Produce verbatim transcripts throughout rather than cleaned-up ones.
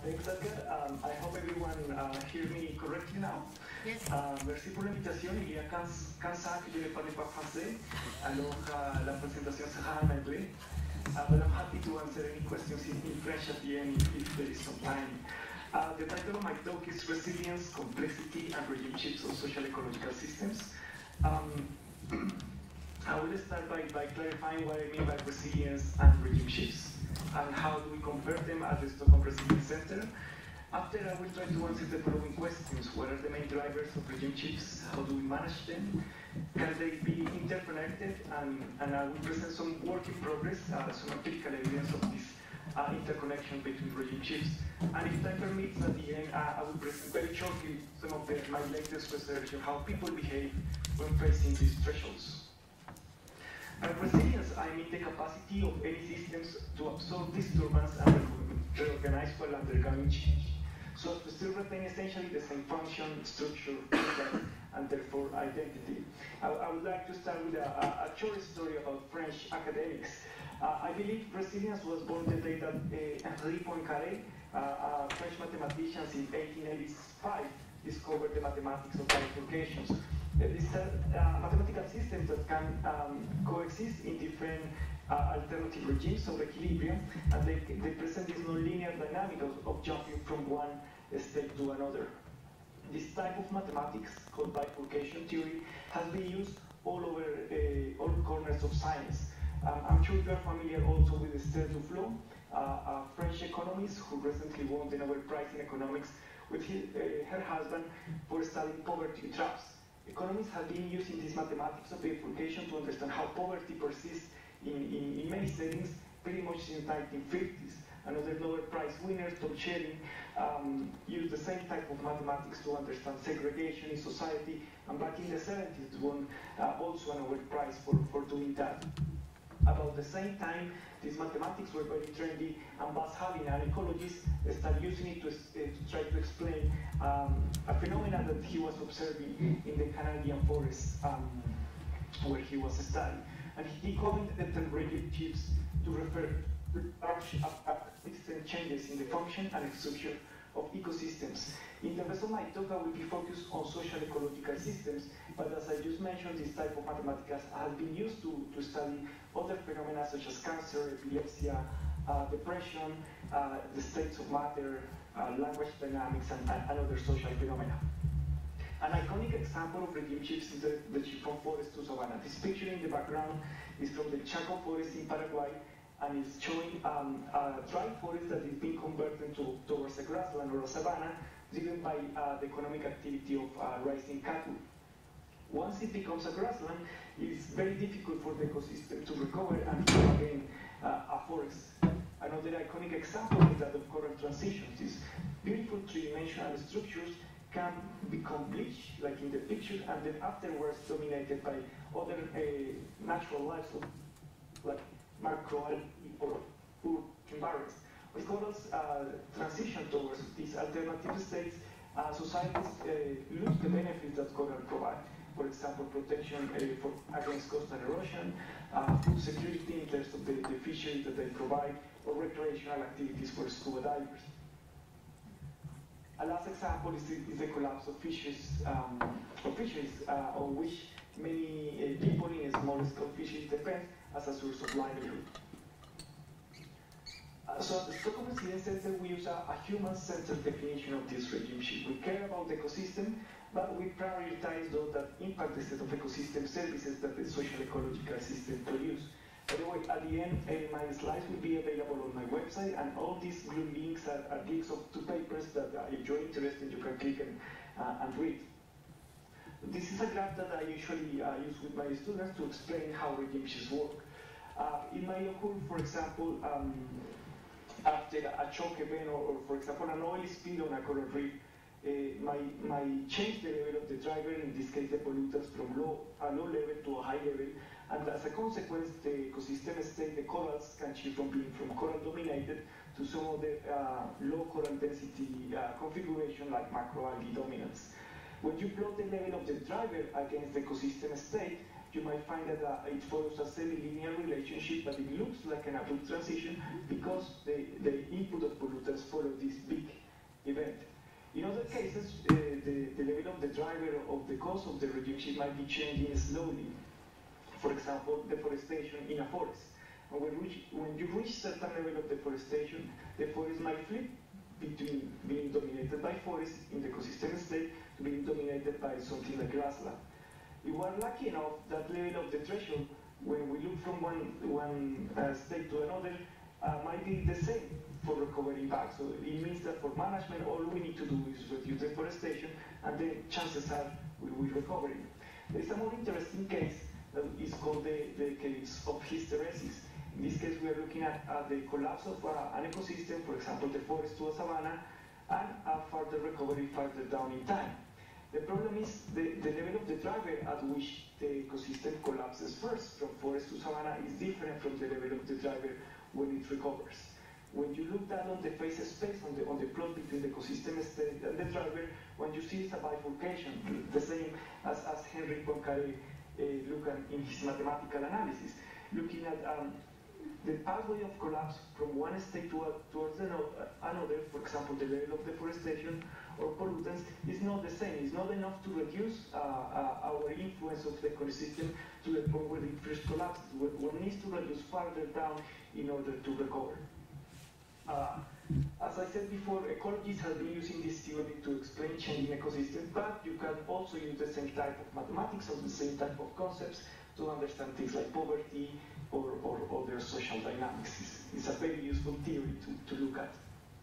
Thanks, Edgar. Um, I hope everyone uh, hear me correctly now. Yes. Uh, merci pour l'invitation. Il y a quinze ans que je ne parlais pas français, alors uh, la présentation sera en anglais. Uh, but I'm happy to answer any questions in, in French at the end if, if there is some time. Uh, the title of my talk is Resilience, Complexity, and Regime Shifts on Social Ecological Systems. Um, I will start by, by clarifying what I mean by resilience and regime shifts, and how do we compare them at the Stockholm Resilience Center. After, I will try to answer the following questions. What are the main drivers of regime shifts? How do we manage them? Can they be interconnected? And, and I will present some work in progress, uh, some empirical evidence of this uh, interconnection between regime shifts. And if time permits, at the end, uh, I will present very shortly some of the, my latest research on how people behave when facing these thresholds. And resilience, I mean the capacity of any systems to absorb disturbance and reorganize while undergoing change, so as to still retain essentially the same function, structure, and therefore identity. I, I would like to start with a, a, a short story about French academics. Uh, I believe resilience was born the day that uh, Henri Poincaré, uh, a French mathematician in eighteen eighty-five, discovered the mathematics of bifurcations. Uh, these are uh, mathematical systems that can um, coexist in different uh, alternative regimes of equilibrium, and they, they present this nonlinear dynamic of, of jumping from one state to another. This type of mathematics, called bifurcation theory, has been used all over uh, all corners of science. Um, I'm sure you are familiar also with Esther Duflo, uh, a French economist who recently won the Nobel Prize in Economics with his, uh, her husband for studying poverty traps. Economists have been using this mathematics of bifurcation to understand how poverty persists in, in, in many settings pretty much since the nineteen fifties. Another Nobel Prize winner, Tom Schelling, um, used the same type of mathematics to understand segregation in society, and back in the seventies won uh, also a Nobel Prize for, for doing that. About the same time, these mathematics were very trendy, and Bas Havin, an ecologist, started using it to, uh, to try to explain um, a phenomenon that he was observing in the Canadian forests um, where he was studying. And he coined the term regime shifts to refer to persistent changes in the function and structure of ecosystems. In the rest of my talk, I will be focused on social ecological systems, but as I just mentioned, this type of mathematics has been used to, to study other phenomena such as cancer, epilepsy, uh, depression, uh, the states of matter, uh, language dynamics, and, and other social phenomena. An iconic example of regime shifts is the, the shift from forest to savanna. This picture in the background is from the Chaco forest in Paraguay, and it's showing um, a dry forest that is being converted to, towards a grassland or a savanna, driven by uh, the economic activity of uh, raising cattle. Once it becomes a grassland, it is very difficult for the ecosystem to recover and become again uh, a forest. Another iconic example is that of coral transitions. These beautiful three-dimensional structures can become bleached, like in the picture, and then afterwards dominated by other uh, natural life, like macroalgae or food environments. When corals uh, transition towards these alternative states, uh, societies uh, lose the benefits that coral provide. For example, protection uh, for, against coastal erosion, uh, food security in terms of the, the fisheries that they provide, or recreational activities for scuba divers. A last example is the, is the collapse of fisheries, um, of fisheries uh, on which many uh, people in small-scale fisheries depend as a source of livelihood. Uh, so at the Stockholm Resilience Center, we use a, a human-centered definition of this regime shift. We care about the ecosystem, but we prioritize those that impact the set of ecosystem services that the social ecological system produce. By the way, at the end, uh, my slides will be available on my website, and all these blue links are, are links of two papers that, uh, if you're interested, you can click and, uh, and read. This is a graph that I usually uh, use with my students to explain how regime shifts work. Uh, it may occur, for example, um, after a shock event, or, or for example, an oil spill on a coral reef, uh, might, might change the level of the driver, in this case the pollutants, from low, a low level to a high level, and as a consequence, the ecosystem state, the corals, can shift from being from coral dominated to some of the uh, low coral density uh, configuration like macroalgae dominance. When you plot the level of the driver against the ecosystem state, you might find that uh, it follows a semi-linear relationship, but it looks like an abrupt transition because the, the input of pollutants follow this big event. In other cases, uh, the, the level of the driver of the cause of the regime shift might be changing slowly. For example, deforestation in a forest. And when, reach, when you reach certain level of deforestation, the forest might flip between being dominated by forest in the ecosystem state to being dominated by something like grassland. If we are lucky enough, that level of the threshold, when we look from one, one uh, state to another, uh, might be the same for recovering back. So it means that for management, all we need to do is reduce deforestation, and then chances are we will recover it. There is a more interesting case that is called the, the case of hysteresis. In this case, we are looking at, at the collapse of uh, an ecosystem, for example, the forest to a savanna, and a further recovery further down in time. The problem is the, the level of the driver at which the ecosystem collapses first from forest to savanna is different from the level of the driver when it recovers. When you look down on the phase space, on the, on the plot between the ecosystem state and the driver, what you see is a bifurcation, the same as, as Henry Poincaré uh, looked at in his mathematical analysis, looking at um, the pathway of collapse from one state to a, towards another, for example, the level of deforestation or pollutants, is not the same. It's not enough to reduce uh, uh, our influence of the ecosystem to the point where it first collapses. One needs to reduce further down in order to recover. Uh, as I said before, ecologists have been using this theory to explain changing ecosystems, but you can also use the same type of mathematics or the same type of concepts to understand things like poverty or, or other social dynamics. It's, it's a very useful theory to, to look at.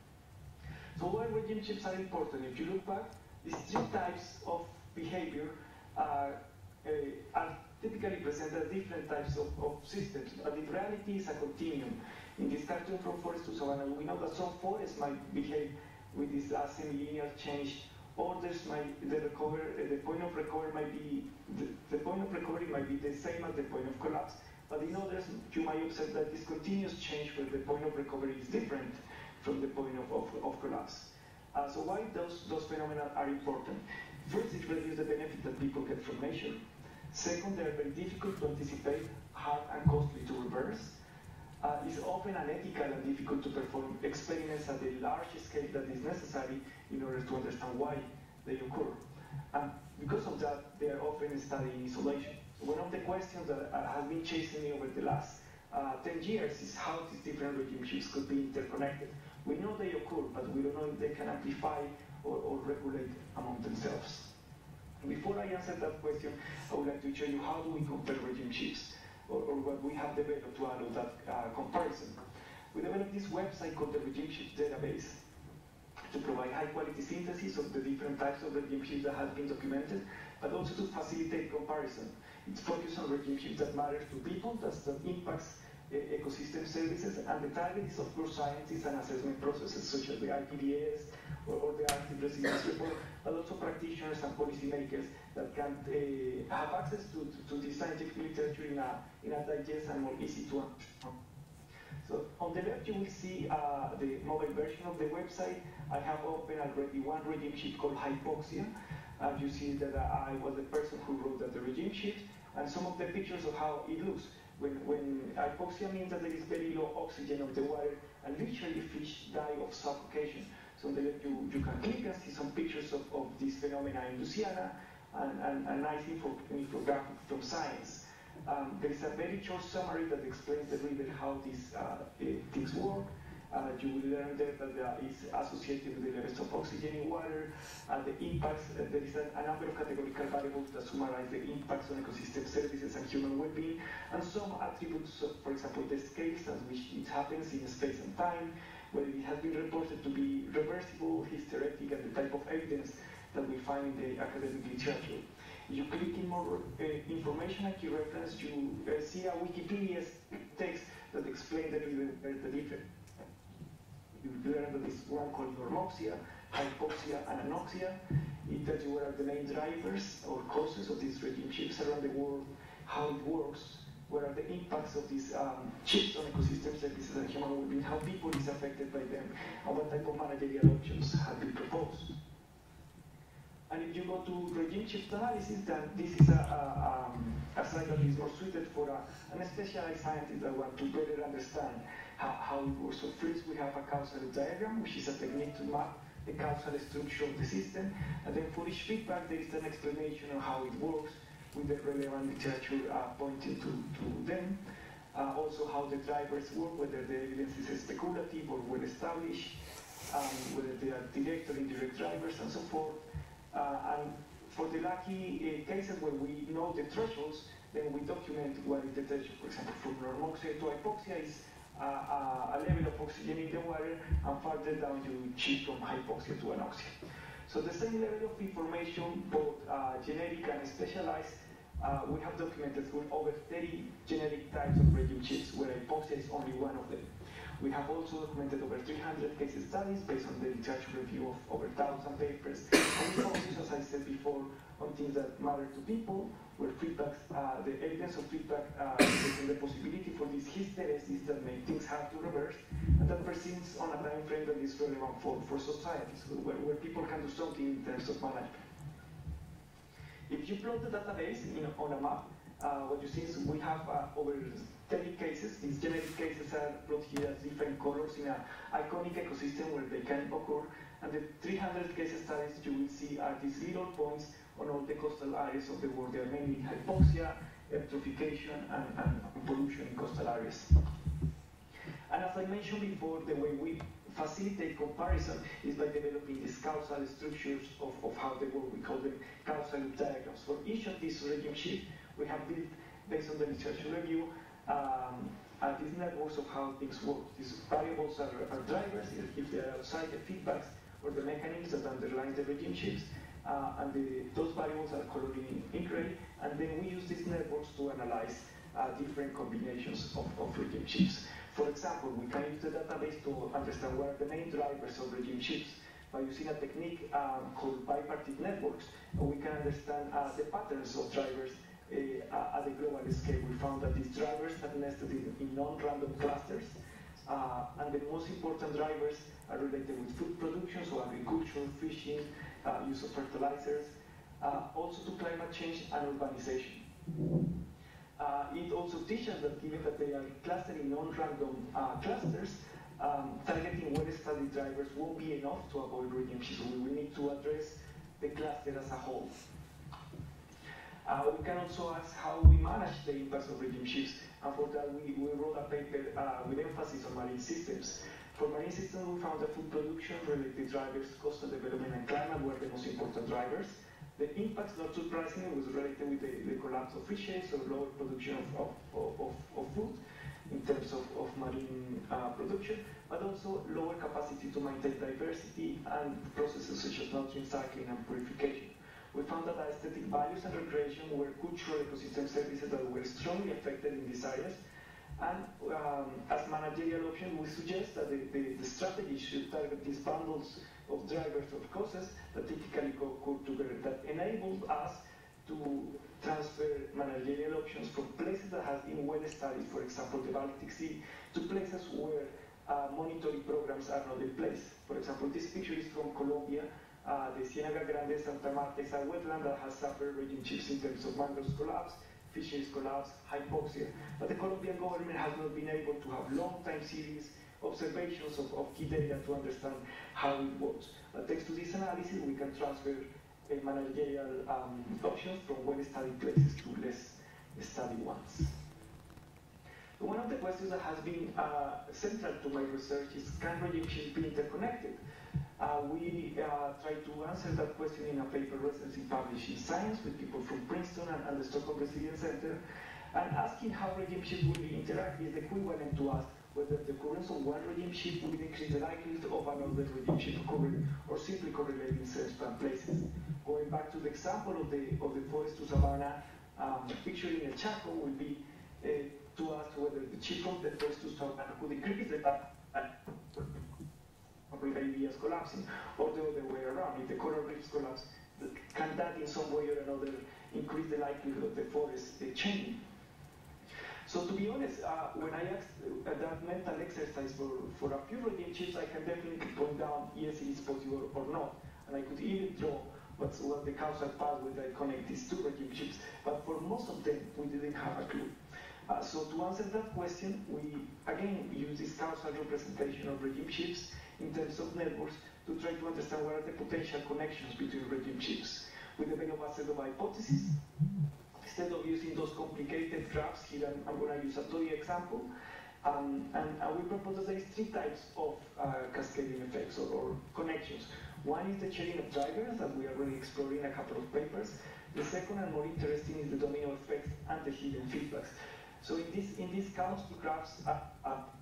So why regime shifts are important? If you look back, these three types of behavior are, uh, are typically present as different types of, of systems, but in reality it's a continuum. In this cartoon from forest to savanna, we know that some forests might behave with this uh, semi-linear change. Others might, the, recover, uh, the point of recovery might be, the, the point of recovery might be the same as the point of collapse, but in others, you might observe that this continuous change where the point of recovery is different from the point of, of, of collapse. Uh, so why those, those phenomena are important? First, it reduces the benefit that people get from nature. Second, they are very difficult to anticipate, hard and costly to reverse. Uh, it's often unethical and difficult to perform experiments at the large scale that is necessary in order to understand why they occur. And because of that, they are often studied in isolation. So one of the questions that uh, has been chasing me over the last uh, ten years is how these different regime shifts could be interconnected. We know they occur, but we don't know if they can amplify or, or regulate among themselves. Before I answer that question, I would like to show you how do we compare regime shifts, or, or what we have developed to allow that uh, comparison. We developed this website called the Regime Shift Database to provide high-quality synthesis of the different types of regime shifts that have been documented, but also to facilitate comparison. It's focused on regime shifts that matter to people, that's that impacts uh, ecosystem services, and the target is, of course, scientists and assessment processes such as the I P D S or, or the Arctic Resilience Report, but also practitioners and policymakers that can uh, have access to, to, to this scientific literature in a, in a digest and more easy to understand. So on the left, you will see uh, the mobile version of the website. I have opened already one regime shift called hypoxia. And you see that uh, I was the person who wrote that the regime shift, and some of the pictures of how it looks. When, when hypoxia means that there is very low oxygen of the water, and literally fish die of suffocation. So on the left, you, you can click and see some pictures of, of this phenomena in Louisiana, and, and a nice info, infographic from Science. Um, there is a very short summary that explains the reader how these uh, things work. Uh, you will learn there that uh, it's associated with the levels of oxygen in water, and the impacts. Uh, there is a, a number of categorical variables that summarize the impacts on ecosystem services and human well-being, and some attributes, of, for example, the scales at which it happens in space and time, whether it has been reported to be reversible, hysteretic, and the type of evidence that we find in the academic literature. If you click in more uh, information and key reference, you uh, see a Wikipedia text that explains the, the, the difference. You learn that this one called normoxia, hypoxia, and anoxia. It tells you what are the main drivers or causes of these regime shifts around the world, how it works, what are the impacts of these um, shifts on ecosystem services and human well-being, how people is affected by them, and what type of managerial options have been proposed. And if you go to regime shift analysis, then this is a, a, um, a slide that is more suited for a, a specialized scientist that want to better understand how, how it works. So first we have a causal diagram, which is a technique to map the causal structure of the system, and then for each feedback there is an explanation of how it works with the relevant literature uh, pointing to, to them. Uh, also how the drivers work, whether the evidence is speculative or well established, um, whether they are direct or indirect drivers, and so forth. Uh, and for the lucky uh, cases where we know the thresholds, then we document what is the threshold. For example, from normoxia to hypoxia is uh, uh, a level of oxygen in the water, and further down you shift from hypoxia to anoxia. So the same level of information, both uh, generic and specialized, uh, we have documented through over thirty generic types of regime shifts, where hypoxia is only one of them. We have also documented over three hundred case studies based on the literature review of over one thousand papers. And we focus, as I said before, on things that matter to people, where feedback, uh, the evidence of feedback uh, is the possibility for these hysteresis that make things hard to reverse, and that persists on a time frame that is relevant for, for society, so where, where people can do something in terms of management. If you plot the database in, on a map, uh, what you see is we have uh, over thirty cases. These genetic cases are plotted here as different colors in an iconic ecosystem where they can occur. And the three hundred case studies you will see are these little points on all the coastal areas of the world. They are mainly hypoxia, eutrophication, and, and pollution in coastal areas. And as I mentioned before, the way we facilitate comparison is by developing these causal structures of, of how they work. We call them causal loop diagrams. For each of these regime shifts, we have built, based on the literature review, um, uh, these networks of how things work. These variables are, are drivers, if they are outside the feedbacks or the mechanisms that underline the regime shifts, uh, and the, those variables are colored in, in gray, and then we use these networks to analyze uh, different combinations of, of regime shifts. For example, we can use the database to understand what are the main drivers of regime shifts. By using a technique um, called bipartite networks, we can understand uh, the patterns of drivers uh, at the global scale. We found that these drivers are nested in, in non-random clusters, uh, and the most important drivers are related with food production, so agriculture, fishing, uh, use of fertilizers, uh, also to climate change and urbanization. Uh, it also teaches that given that they are clustered in non-random uh, clusters, um, targeting well-studied drivers won't be enough to avoid regime shifts. We will need to address the cluster as a whole. Uh, we can also ask how we manage the impacts of regime shifts, and for that we, we wrote a paper uh, with emphasis on marine systems. For marine systems, we found that food production, related drivers, coastal development, and climate were the most important drivers. The impacts, not surprisingly, was related with the, the collapse of fisheries or lower production of, of, of, of food in terms of, of marine uh, production, but also lower capacity to maintain diversity and processes such as nutrient cycling and purification. We found that aesthetic values and recreation were cultural ecosystem services that were strongly affected in these areas. And um, as managerial option, we suggest that the, the, the strategy should target these bundles of drivers of causes that typically occur together, that enable us to transfer managerial options from places that have been well studied, for example, the Baltic Sea, to places where uh, monitoring programs are not in place. For example, this picture is from Colombia. Uh, the Ciénaga Grande Santa Marta is a wetland that has suffered regime shifts in terms of mangroves collapse, fisheries collapse, hypoxia. But the Colombian government has not been able to have long-time series observations of, of key data to understand how it works. But thanks to this analysis, we can transfer uh, managerial um, options from well-studied places to less studied ones. So one of the questions that has been uh, central to my research is, can regime shifts be interconnected? Uh, we uh, try to answer that question in a paper recently published in Science with people from Princeton and, and the Stockholm Resilience Center, and asking how regime shifts will be interactive is equivalent to ask whether the occurrence of one regime shift will increase the likelihood of another regime shift occurring, or simply correlating certain places. Going back to the example of the of the forest to savanna, um, picturing El Chaco will be uh, to ask whether the shift from the forest to savanna could increase the areas collapsing, or the other way around. If the coral reefs collapse, can that in some way or another increase the likelihood of the forest uh, changing? So to be honest, uh, when I asked uh, that mental exercise for, for a few regime shifts, I can definitely point down, yes, it is possible or not. And I could even draw what's what the causal pathway that connect these two regime shifts. But for most of them, we didn't have a clue. Uh, so to answer that question, we again use this causal representation of regime shifts in terms of networks to try to understand what are the potential connections between regime chips. We developed a set of hypotheses. Instead of using those complicated graphs, here I'm, I'm going to use a toy example. Um, and uh, we propose that there is three types of uh, cascading effects or, or connections. One is the sharing of drivers that we are already exploring in a couple of papers. The second and more interesting is the domino effects and the hidden feedbacks. So in this in this counts two graphs up, up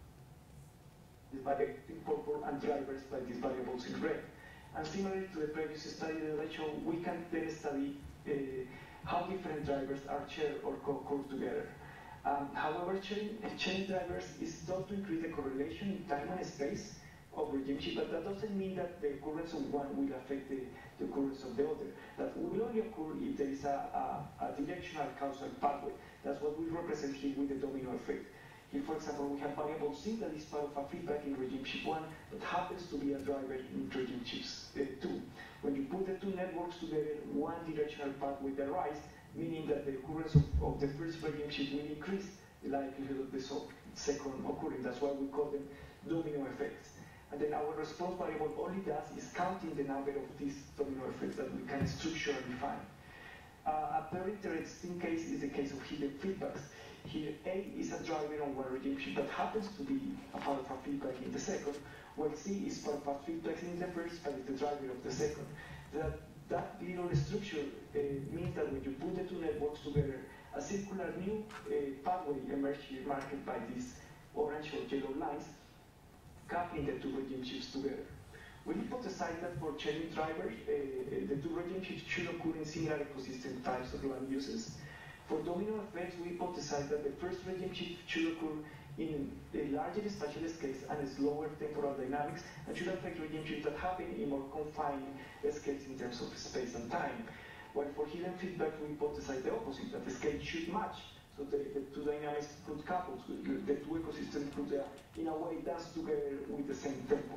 divided in purple and drivers by these variables in red. And similarly to the previous study that I showed, we can then study uh, how different drivers are shared or co-occur together. Um, however, chain, chain drivers is thought to increase the correlation in time and space of regime chip, but that doesn't mean that the occurrence of one will affect the, the occurrence of the other. That will only occur if there is a, a, a directional causal pathway. That's what we represent here with the domino effect. Here, for example, we have variable C that is part of a feedback in regime chip one that happens to be a driver in regime chips uh, two. When you put the two networks together, one directional pathway arises, meaning that the occurrence of, of the first regime chip will increase the likelihood of the second occurring. That's why we call them domino effects. And then our response variable only does is counting the number of these domino effects that we can structurally define. Uh, a very interesting case is the case of hidden feedbacks. Here, A is a driver on one regime chip that happens to be a part of a feedback in the second, while C is part of a feedback in the first, but is the driver of the second. That, that little structure uh, means that when you put the two networks together, a circular new uh, pathway emerges here, marked by these orange or yellow lines, coupling the two regime chips together. We hypothesize that for chaining drivers, uh, the two regime chips should occur in similar ecosystem types of land uses. For domino effects, we hypothesize that the first regime chip should occur in a larger spatial scales and slower temporal dynamics, and should affect regime chips that happen in more confined scales in terms of space and time. While for hidden feedback, we hypothesize the opposite, that the scale should match, so the, the two dynamics could couple, so the two ecosystems could, uh, in a way, dance together with the same tempo.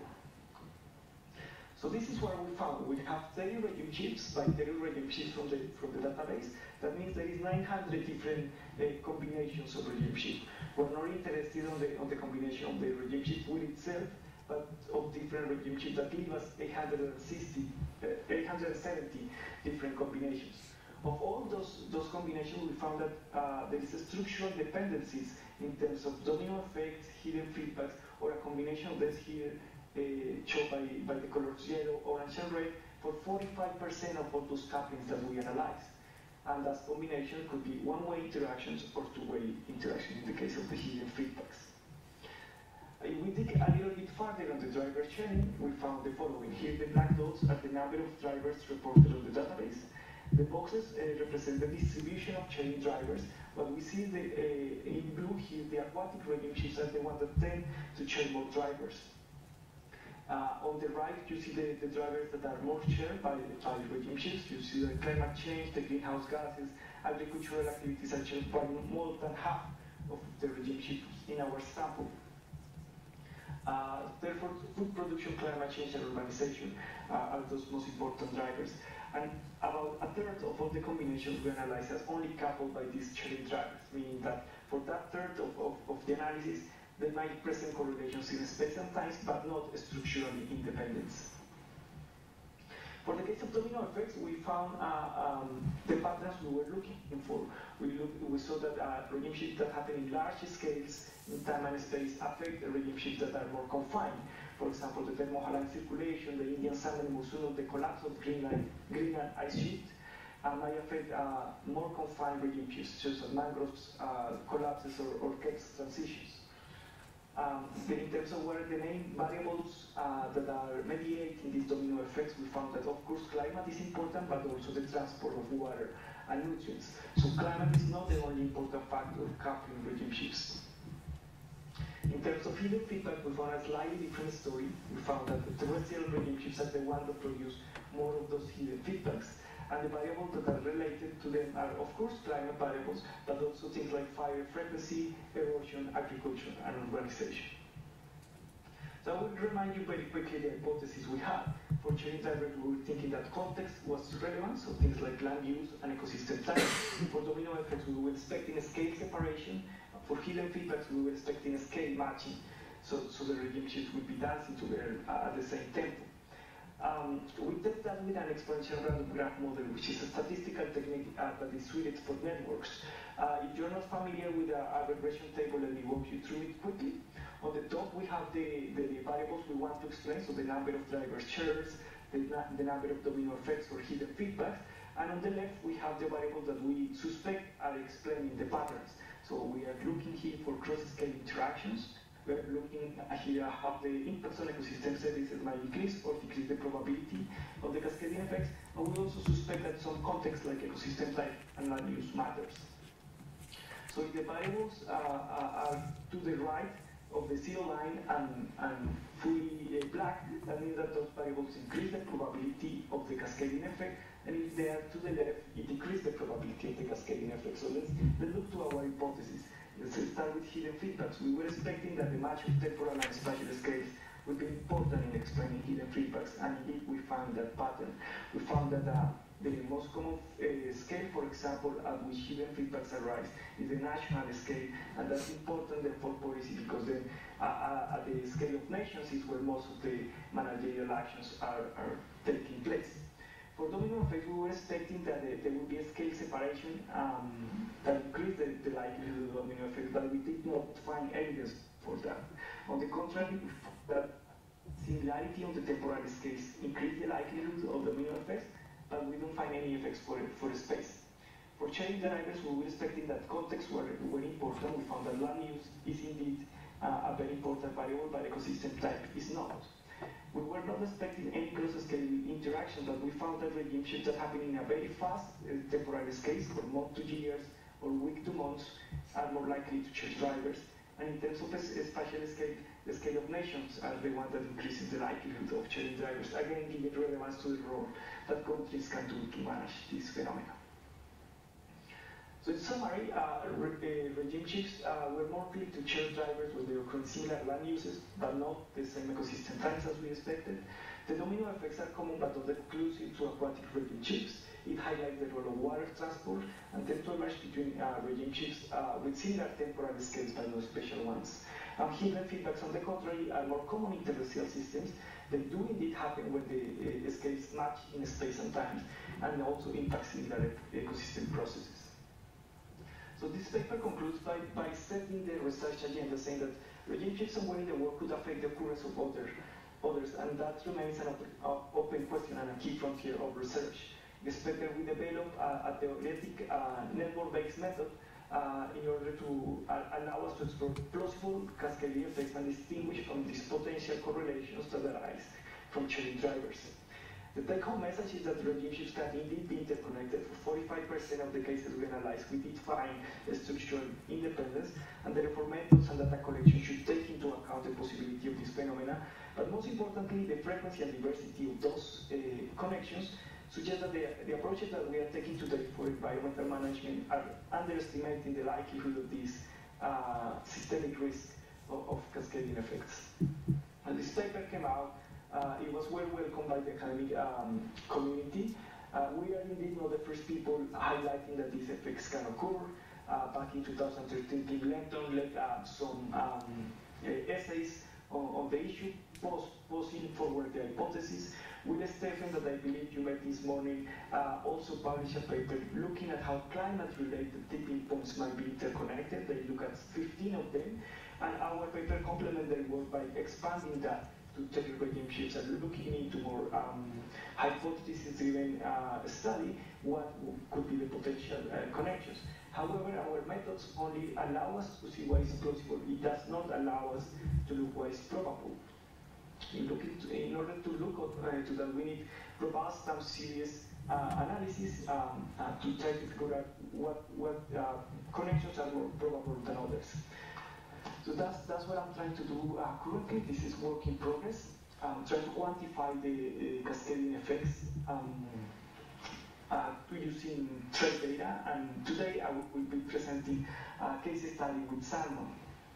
So this is what we found. We have thirty regime chips by thirty regime chips from the, from the database. That means there is nine hundred different uh, combinations of regime chip. We're not interested on the, on the combination of the regime chip with itself, but of different regime chips that give us eight hundred sixty, uh, eight hundred seventy different combinations. Of all those, those combinations, we found that uh, there is a structural dependencies in terms of domino effects, hidden feedbacks, or a combination of this here uh, shown by, by the colors yellow, orange, and red for forty-five percent of all those couplings that we analyzed. And that combination could be one-way interactions or two-way interactions in the case of the hidden feedbacks. If we dig a little bit further on the driver chain, we found the following. Here the black dots are the number of drivers reported on the database. The boxes uh, represent the distribution of chain drivers, but we see the, uh, in blue here the aquatic regime chips are the ones that tend to chain more drivers. Uh, on the right, you see the, the drivers that are more shared by, by regime chips. You see the climate change, the greenhouse gases, agricultural activities are shared by more than half of the regime chips in our sample. Uh, therefore, food production, climate change, and urbanization uh, are those most important drivers. And about a third of all the combinations we analyze as only coupled by these chain drivers, meaning that for that third of, of, of the analysis, they might present correlations in space and time, but not structurally independent. For the case of domino effects, we found uh, um, the patterns we were looking for. We, look, we saw that uh, regime shifts that happen in large scales in time and space affect the regime shifts that are more confined. For example, the thermohaline circulation, the Indian salmon monsoon, the collapse of Greenland, Greenland ice sheet, and might affect uh, more confined regime shifts, such as mangroves uh, collapses or, or Keck's transitions. Um, then in terms of what are the main variables uh, that are mediating these domino effects, we found that of course climate is important, but also the transport of water and nutrients. So climate is not the only important factor coupling regime shifts. In terms of hidden feedback, we found a slightly different story. We found that the terrestrial regime shifts are the ones that produce more of those hidden feedbacks. And the variables that are related to them are, of course, climate variables, but also things like fire frequency, erosion, agriculture, and urbanization. So I will remind you very quickly the hypothesis we had. For chain drivers, we were thinking that context was relevant, so things like land use and ecosystem type. For domino effects, we were expecting a scale separation. For hidden feedbacks, we were expecting a scale matching. so, so the regime shifts will be dancing together uh, at the same tempo. Um, we did that with an exponential random graph model, which is a statistical technique uh, that is suited for networks. Uh, if you're not familiar with a, a regression table, let me walk you through it quickly. On the top, we have the, the variables we want to explain, so the number of drivers shares, the, the number of domino effects or hidden feedbacks, and on the left, we have the variables that we suspect are explaining the patterns. So we are looking here for cross-scale interactions. We're looking here how the impacts on ecosystem services might increase or decrease the probability of the cascading effects, and we also suspect that some contexts like ecosystem type and land use matters. So if the variables uh, are to the right of the zero line and, and fully uh, black, that means that those variables increase the probability of the cascading effect, and if they are to the left, it decreases the probability of the cascading effect. So let's, let's look to our hypothesis. Let's start with hidden feedbacks. We were expecting that the match of temporal and spatial scales would be important in explaining hidden feedbacks, and indeed we found that pattern. We found that uh, the most common uh, scale, for example, at which hidden feedbacks arise is the national scale, and that's important then for policy because then uh, uh, at the scale of nations is where most of the managerial actions are, are taking place. For domino effects, we were expecting that uh, there would be a scale separation um, that increased the, the likelihood of domino effects, but we did not find evidence for that. On the contrary, we found that similarity on the temporal scales increased the likelihood of domino effects, but we don't find any effects for, for space. For sharing drivers, we were expecting that contexts were, were important. We found that land use is indeed uh, a very important variable, but ecosystem type is not. We were not expecting any cross-scale interaction, but we found that regime shifts that happen in a very fast uh, temporal scales, from month to years or week to months, are more likely to change drivers. And in terms of a spatial scale, the scale of nations are the one that increases the likelihood of changing drivers, again giving relevance to the role that countries can do to manage this phenomenon. So in summary, uh, re uh, regime shifts uh, were more likely to change drivers when they occur in similar land uses, but not the same ecosystem types as we expected. The domino effects are common but not exclusive to aquatic regime shifts. It highlights the role of water transport and tends to emerge between uh, regime shifts uh, with similar temporal scales but no special ones. Um, hidden feedbacks, on the contrary, are more common in terrestrial systems. They do indeed happen when the uh, scales match in space and time, and also impact similar ecosystem processes. So this paper concludes by, by setting the research agenda, saying that regime shifts somewhere in the world could affect the occurrence of other, others, and that remains an open, uh, open question and a key frontier of research. This paper we developed uh, a theoretic uh, network-based method uh, in order to uh, allow us to explore plausible cascading effects and distinguish from these potential correlations that arise from changing drivers. The take-home message is that regime shifts can indeed be interconnected. For forty-five percent of the cases we analyzed, we did find structural independence, and therefore methods and data collection should take into account the possibility of this phenomena. But most importantly, the frequency and diversity of those uh, connections suggest that the, the approaches that we are taking today for environmental management are underestimating the likelihood of this uh, systemic risk of, of cascading effects. And this paper came out. Uh, it was well welcomed by the academic um, community. Uh, we are indeed not the first people highlighting that these effects can occur. Uh, back in two thousand thirteen, Tim Lenton led uh, some um, uh, essays on, on the issue, post, posing forward the hypothesis. Will Stephen, that I believe you met this morning, uh, also published a paper looking at how climate-related tipping points might be interconnected. They look at fifteen of them, and our paper complements their work by expanding that to take regime shifts and looking into more um, hypothesis-driven uh, study, what could be the potential uh, connections. However, our methods only allow us to see what is plausible. It does not allow us to look what is probable. In, looking to, in order to look at, uh, to that, we need robust and serious uh, analysis um, uh, to try to figure out what, what uh, connections are more probable than others. So that's, that's what I'm trying to do uh, currently. This is work in progress. I'm trying to quantify the uh, cascading effects um, uh, using trade data. And today I will, will be presenting a case study with salmon.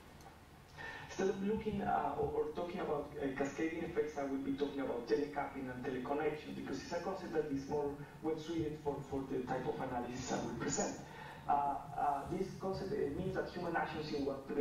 Instead of looking uh, or, or talking about uh, cascading effects, I will be talking about telecapping and teleconnection, because it's a concept that is more well suited for, for the type of analysis I will present. Uh, uh, this concept uh, means that human actions in one place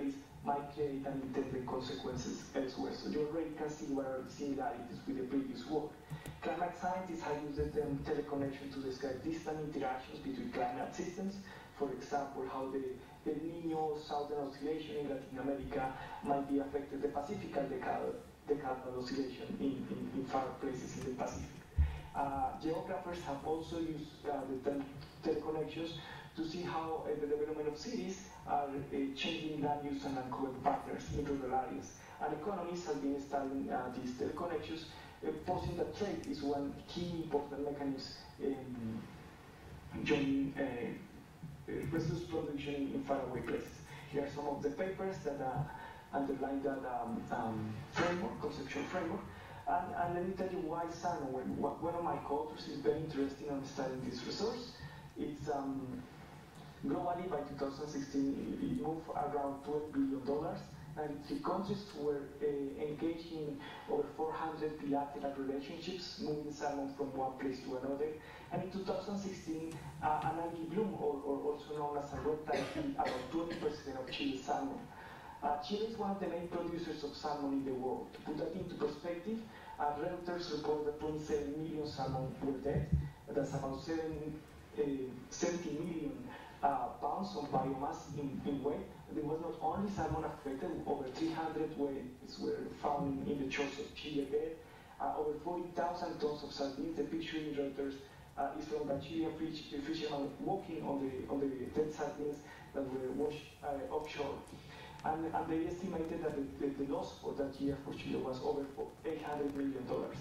might create unintended consequences elsewhere. So you already can see what are the similarities with the previous work. Climate scientists have used the term teleconnection to describe distant interactions between climate systems. For example, how the El Niño southern oscillation in Latin America might be affected the Pacific and decadal, decadal oscillation in, in, in far places in the Pacific. Uh, geographers have also used uh, the term teleconnections to see how uh, the development of cities are uh, changing land use and uncovered patterns in rural areas. And economists have been studying uh, these teleconnections, uh, posing that trade is one key important mechanism in joining uh, resource production in faraway places. Here are some of the papers that uh, underline that um, um, framework, conceptual framework. And, and let me tell you why salmon. One of my co-authors is very interested in studying this resource. It's um, globally by two thousand sixteen, it moved around twelve billion dollars. ninety-three countries were uh, engaged in over four hundred bilateral relationships, moving salmon from one place to another. And in two thousand sixteen, uh, an algae bloom, or, or also known as a red tide, killed about twenty percent of Chile's salmon. Uh, Chile is one of the main producers of salmon in the world. To put that into perspective, uh, Reuters reported that twenty-seven million salmon were dead. That's about seven, uh, seventy million uh, pounds of biomass in, in weight. There was not only salmon affected, over three hundred whales were found in the shores of Chile dead. Uh, over forty thousand tons of sardines. The picture in Reuters uh, is from a Chilean fish, fisherman walking on the, on the dead sardines that were washed uh, offshore. And, and they estimated that the, the, the loss for that year for Chile was over eight hundred million dollars.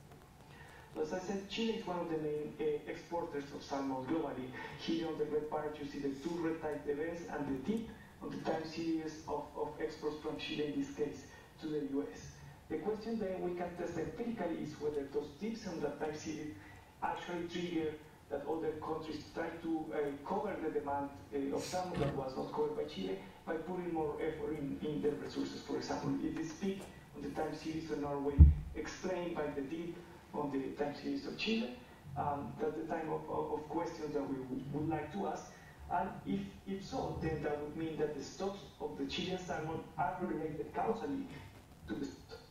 As I said, Chile is one of the main uh, exporters of salmon globally. Here on the red part, you see the two red tide events and the dip on the time series of, of exports from Chile, in this case, to the U S. The question then we can test empirically is whether those dips on that time series actually trigger that other countries try to uh, cover the demand uh, of salmon that was not covered by Chile by putting more effort in, in their resources. For example, if this peak on the time series of Norway explained by the dip on the time series of Chile, um, that's the time of, of, of questions that we would, would like to ask. And if, if so, then that would mean that the stocks of the Chilean salmon are related causally to the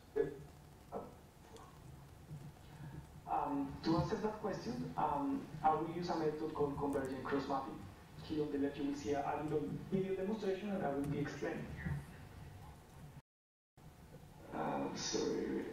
Um, to answer that question, um, I will use a method called convergent cross-mapping. Here on the left you will see a, a little video demonstration and I will be explaining. Uh, sorry.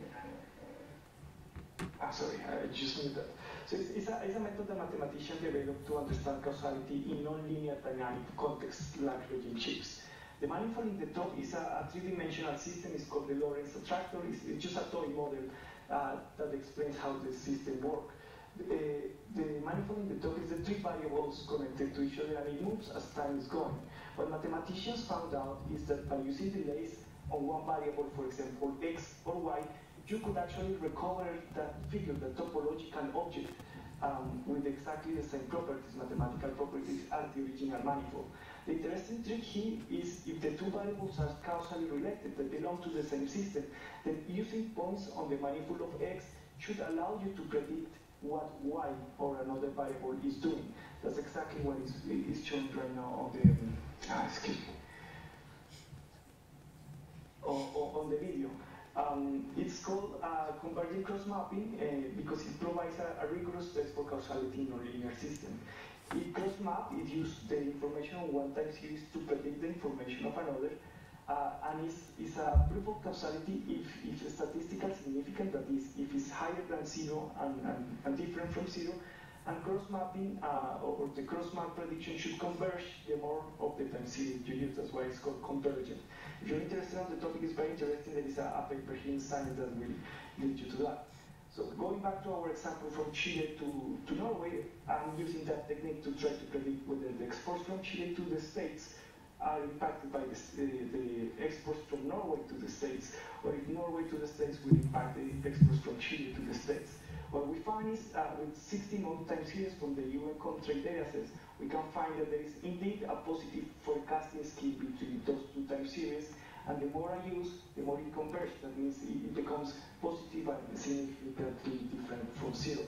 Ah, sorry, I just knew that. So it's, it's, a, it's a method that mathematicians developed to understand causality in non-linear dynamic contexts like regime shifts. The manifold in the top is a, a three-dimensional system. It's called the Lorentz attractor. It's, it's just a toy model uh, that explains how the system works. The, the manifold in the top is the three variables connected to each other, and it moves as time is going. What mathematicians found out is that by using delays on one variable, for example, x or y, you could actually recover that figure, the topological object, um, with exactly the same properties, mathematical properties, as the original manifold. The interesting trick here is if the two variables are causally related, that belong to the same system, then using points on the manifold of x should allow you to predict what y or another variable is doing. That's exactly what is, is shown right now on the, um, ah, excuse me, on, on the video. Um, it's called uh, convergent cross-mapping uh, because it provides a, a rigorous test for causality in a linear system. In cross-map, it uses the information on one time series to predict the information of another, uh, and it's, it's a proof of causality if, if it's statistically significant, that is, if it's higher than zero and, and, and different from zero, and cross-mapping, uh, or, or the cross-map prediction should converge the more of the time series you use. That's why it's called convergent. If you're interested on the topic, it's very interesting. There is a, a paper here in Science that will lead you to that. So going back to our example from Chile to, to Norway, I'm using that technique to try to predict whether the exports from Chile to the States are impacted by the, uh, the exports from Norway to the States, or if Norway to the States will impact the exports from Chile to the States. What we found is uh, with sixty month time series from the U N Comtrade datasets, we can find that there is indeed a positive forecasting scheme between those two time series, and the more I use, the more it converges. That means it becomes positive and significantly different from zero.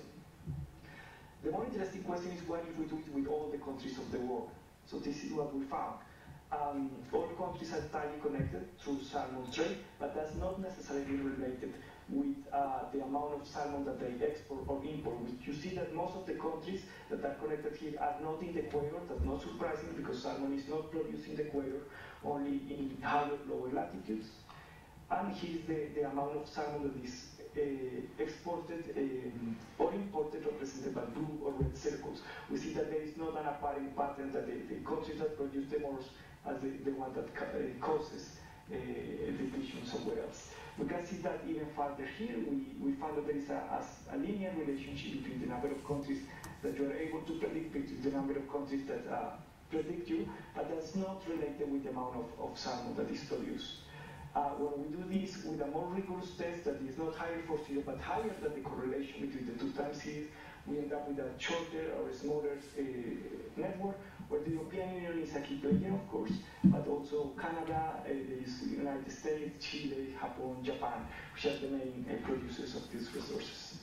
The more interesting question is what if we do it with all the countries of the world? So this is what we found. Um, all countries are tightly connected through salmon trade, but that's not necessarily related with uh, the amount of salmon that they export or import. You see that most of the countries that are connected here are not in the equator. That's not surprising because salmon is not produced in the equator, only in higher, lower latitudes. And here's the, the amount of salmon that is uh, exported um, or imported, represented by blue or red circles. We see that there is not an apparent pattern that the, the countries that produce the most as the, the one that ca uh, causes uh, depletion somewhere else. We can see that even further here, we, we found that there is a, a, a linear relationship between the number of countries that you are able to predict, between the number of countries that uh, predict you, but that's not related with the amount of, of salmon that is produced. Uh, when we do this with a more rigorous test that is not higher for zero, but higher than the correlation between the two time series, we end up with a shorter or smaller uh, network, where the European Union is a key player, of course, but also Canada, uh, the United States, Chile, Japan, Japan, which are the main uh, producers of these resources.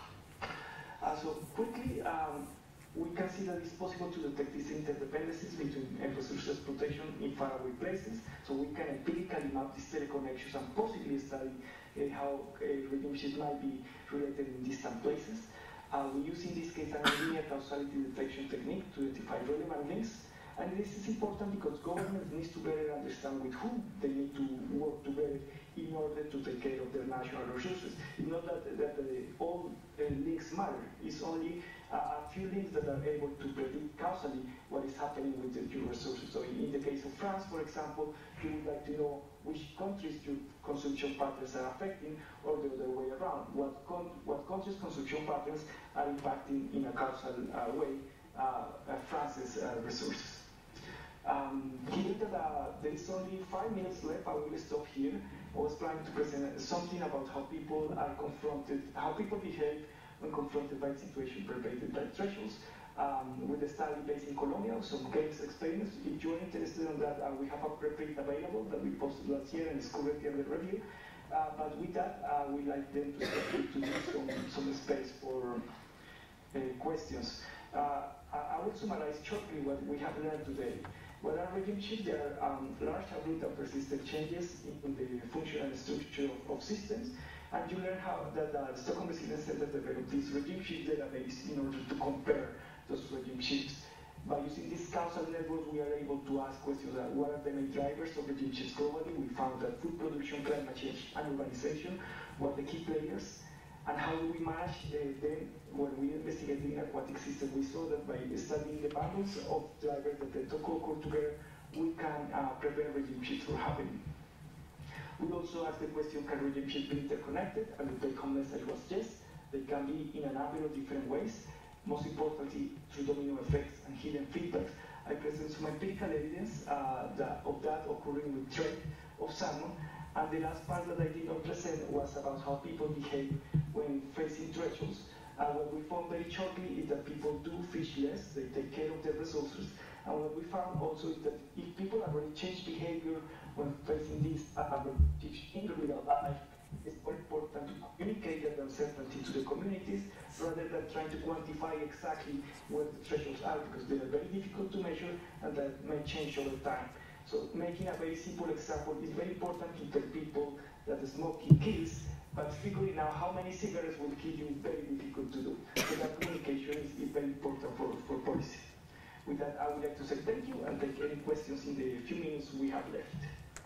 Uh, so quickly, um, we can see that it's possible to detect these interdependencies between resource exploitation in faraway places. So we can empirically map these teleconnections and possibly study uh, how uh, regime shifts might be related in distant places. Uh, we use in this case a linear causality detection technique to identify relevant links. And this is important because governments need to better understand with whom they need to work together in order to take care of their national resources. It's not that, that uh, all uh, links matter. It's only uh, a few links that are able to predict causally what is happening with the, your resources. So in, in the case of France, for example, you would like to know which countries your consumption patterns are affecting, or the other way around. What, con what countries' consumption patterns are impacting in a causal uh, way uh, uh, France's uh, resources. Um, given that uh, there is only five minutes left, I will stop here. I was planning to present something about how people are confronted, how people behave when confronted by situations pervaded by thresholds. Um, with a study based in Colombia, some case experiments. If you're interested in that, uh, we have a preprint available that we posted last year and is currently under review. Uh, but with that, uh, we'd like them to, to leave some, some space for uh, questions. Uh, I will summarize shortly what we have learned today. What are regime shifts? There are um, large, abrupt, and persistent changes in the function and structure of, of systems. And you learn how that the Stockholm Resilience Center developed this regime shift database in order to compare those regime shifts. By using this causal network, we are able to ask questions like what are the main drivers of regime shifts globally. We found that food production, climate change, and urbanization were the key players. And how do we manage uh, them when we investigated in aquatic systems? We saw that by studying the bundles of drivers that they occur together, we can uh, prevent regime shifts from happening. We also asked the question, can regime shifts be interconnected? And the take-home message was yes, they can be in a number of different ways. Most importantly, through domino effects and hidden feedbacks. I present some empirical evidence uh, that, of that occurring with trade of salmon. And the last part that I did not present was about how people behave when facing thresholds. And what we found very shortly is that people do fish less, they take care of their resources. And what we found also is that if people already change behavior when facing this in real life, it's more important to communicate that uncertainty to the communities rather than trying to quantify exactly what the thresholds are, because they are very difficult to measure and that may change over time. So making a very simple example is very important to tell people that the smoking kills, but figuring out how many cigarettes will kill you is very difficult to do. So that communication is, is very important for, for policy. With that, I would like to say thank you and take any questions in the few minutes we have left.